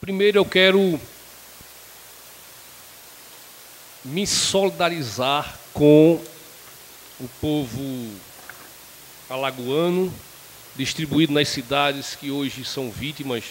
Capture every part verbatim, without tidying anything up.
Primeiro eu quero me solidarizar com o povo alagoano, distribuído nas cidades que hoje são vítimas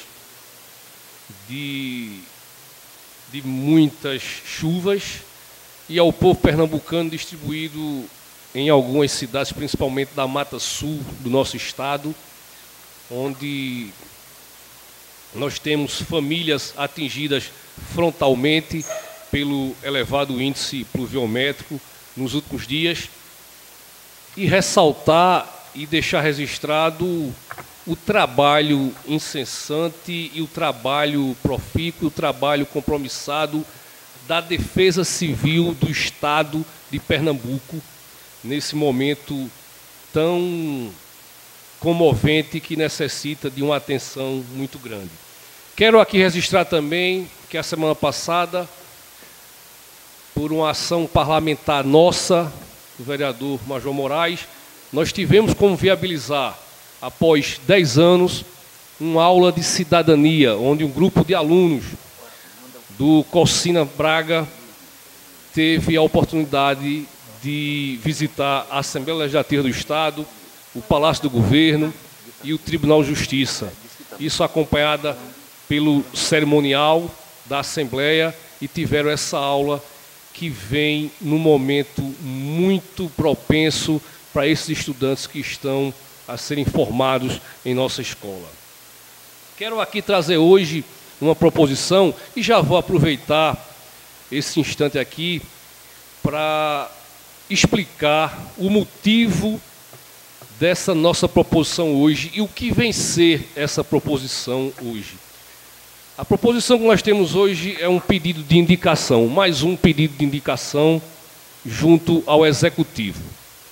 de, de muitas chuvas, e ao povo pernambucano distribuído em algumas cidades, principalmente da Mata Sul do nosso estado, onde nós temos famílias atingidas frontalmente pelo elevado índice pluviométrico nos últimos dias, e ressaltar e deixar registrado o trabalho incessante e o trabalho profícuo, o trabalho compromissado da Defesa Civil do Estado de Pernambuco, nesse momento tão comovente que necessita de uma atenção muito grande. Quero aqui registrar também que a semana passada, por uma ação parlamentar nossa, do vereador Major Moraes, nós tivemos como viabilizar, após dez anos, uma aula de cidadania, onde um grupo de alunos do Cocina Braga teve a oportunidade de visitar a Assembleia Legislativa do Estado, o Palácio do Governo e o Tribunal de Justiça. Isso acompanhada pelo cerimonial da Assembleia, e tiveram essa aula que vem num momento muito propenso para esses estudantes que estão a serem formados em nossa escola. Quero aqui trazer hoje uma proposição, e já vou aproveitar esse instante aqui para explicar o motivo dessa nossa proposição hoje e o que vem ser essa proposição hoje. A proposição que nós temos hoje é um pedido de indicação, mais um pedido de indicação junto ao Executivo.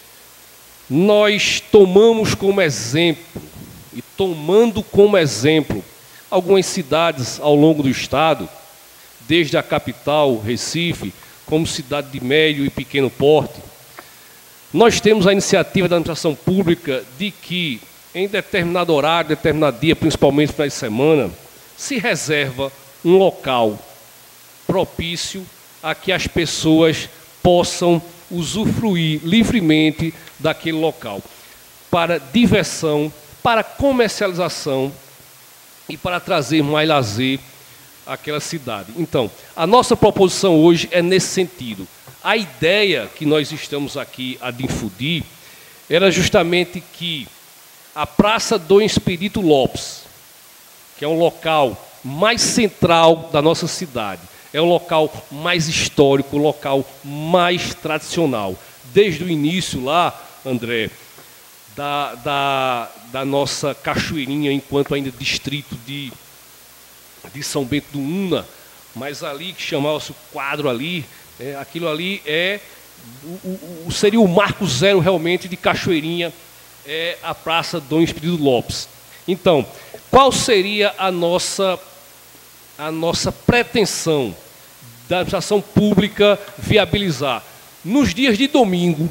Nós tomamos como exemplo, e tomando como exemplo, algumas cidades ao longo do estado, desde a capital, Recife, como cidade de médio e pequeno porte. Nós temos a iniciativa da administração pública de que, em determinado horário, determinado dia, principalmente no final de semana, se reserva um local propício a que as pessoas possam usufruir livremente daquele local, para diversão, para comercialização e para trazer mais lazer àquela cidade. Então, a nossa proposição hoje é nesse sentido. A ideia que nós estamos aqui a difundir era justamente que a Praça Dom Expedito Lopes, que é um local mais central da nossa cidade, é o local mais histórico, o local mais tradicional. Desde o início lá, André, da, da, da nossa Cachoeirinha, enquanto ainda distrito de, de São Bento do Una, mas ali que chamava-se o quadro ali, é, aquilo ali é, o, o, seria o marco zero realmente de Cachoeirinha, é a Praça Dom Expedito Lopes. Então, qual seria a nossa, a nossa pretensão da administração pública viabilizar? Nos dias de domingo,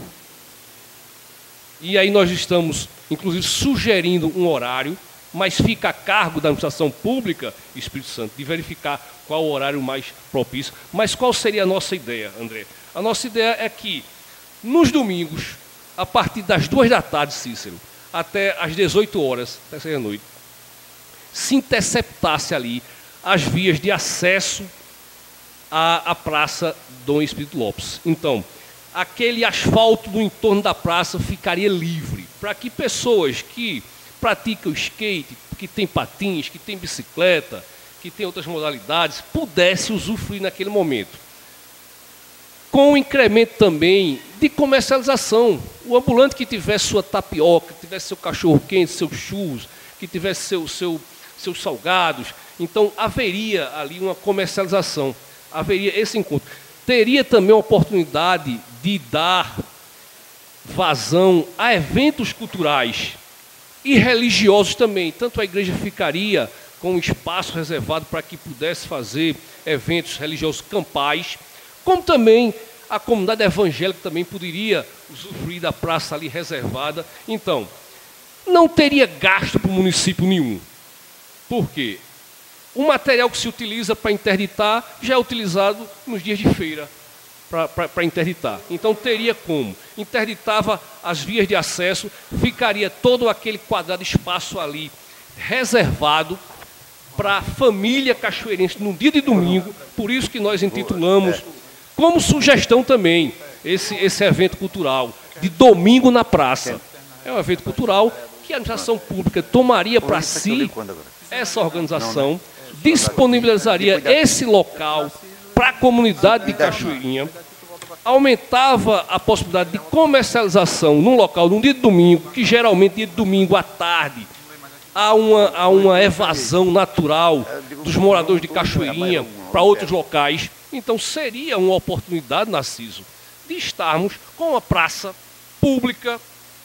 e aí nós estamos, inclusive, sugerindo um horário, mas fica a cargo da administração pública, Espírito Santo, de verificar qual o horário mais propício. Mas qual seria a nossa ideia, André? A nossa ideia é que, nos domingos, a partir das duas da tarde, Cícero, até às dezoito horas, até seis da noite, se interceptasse ali as vias de acesso à, à Praça Dom Expedito Lopes. Então, aquele asfalto do entorno da praça ficaria livre, para que pessoas que praticam skate, que têm patins, que têm bicicleta, que têm outras modalidades, pudessem usufruir naquele momento. Com o incremento também de comercialização. O ambulante que tivesse sua tapioca, que tivesse seu cachorro-quente, seus churros, que tivesse seu, seu, seus salgados, então haveria ali uma comercialização, haveria esse encontro. Teria também a oportunidade de dar vazão a eventos culturais e religiosos também. Tanto a igreja ficaria com um espaço reservado para que pudesse fazer eventos religiosos campais, como também a comunidade evangélica também poderia usufruir da praça ali reservada. Então, não teria gasto para o município nenhum. Por quê? o material que se utiliza para interditar já é utilizado nos dias de feira para interditar. Então teria como. Interditava as vias de acesso, ficaria todo aquele quadrado espaço ali reservado para a família cachoeirense no dia de domingo, por isso que nós intitulamos, como sugestão também, esse, esse evento cultural, de domingo na praça. É um evento cultural que a administração pública tomaria para si essa organização, disponibilizaria esse local para a comunidade de Cachoeirinha, aumentava a possibilidade de comercialização num local, num dia de domingo, que geralmente dia de domingo à tarde, há uma, há uma evasão natural dos moradores de Cachoeirinha para outros locais. Então seria uma oportunidade, Narciso, de estarmos com uma praça pública,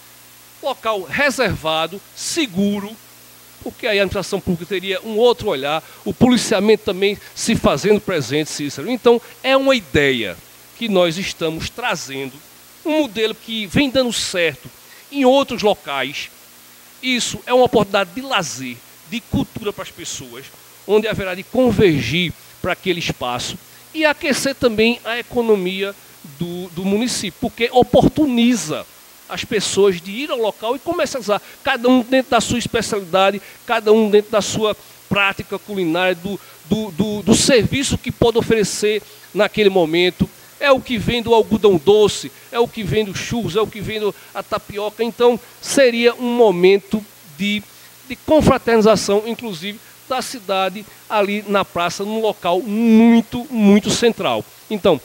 local reservado, seguro, porque aí a administração pública teria um outro olhar, o policiamento também se fazendo presente, Cícero. Então é uma ideia que nós estamos trazendo, um modelo que vem dando certo em outros locais. Isso é uma oportunidade de lazer, de cultura para as pessoas, onde haverá de convergir para aquele espaço e aquecer também a economia do, do município, porque oportuniza as pessoas de ir ao local e comercializar, cada um dentro da sua especialidade, cada um dentro da sua prática culinária, do, do, do, do serviço que pode oferecer naquele momento. É o que vem do algodão doce, é o que vem do churros, é o que vem da tapioca. Então, seria um momento de, de confraternização, inclusive, da cidade ali na praça, num local muito, muito central. Então,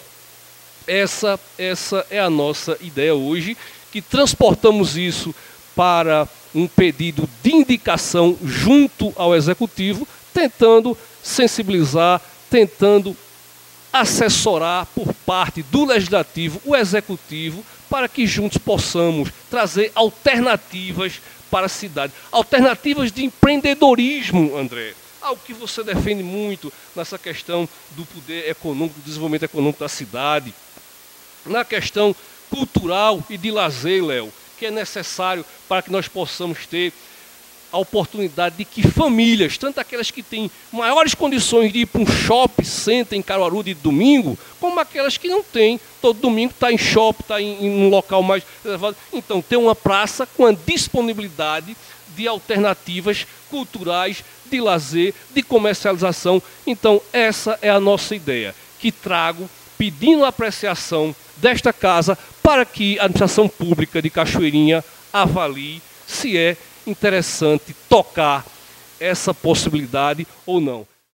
essa, essa é a nossa ideia hoje, que transportamos isso para um pedido de indicação junto ao Executivo, tentando sensibilizar, tentando assessorar por parte do Legislativo o Executivo, para que juntos possamos trazer alternativas para a cidade. Alternativas de empreendedorismo, André. Algo que você defende muito nessa questão do poder econômico, do desenvolvimento econômico da cidade. Na questão cultural e de lazer, Léo, que é necessário para que nós possamos ter a oportunidade de que famílias, tanto aquelas que têm maiores condições de ir para um shopping center em Caruaru de domingo, como aquelas que não têm, todo domingo está em shopping, está em, em um local mais reservado. Então, ter uma praça com a disponibilidade de alternativas culturais, de lazer, de comercialização. Então, essa é a nossa ideia, que trago pedindo a apreciação desta casa para que a administração pública de Cachoeirinha avalie se é interessante tocar essa possibilidade ou não.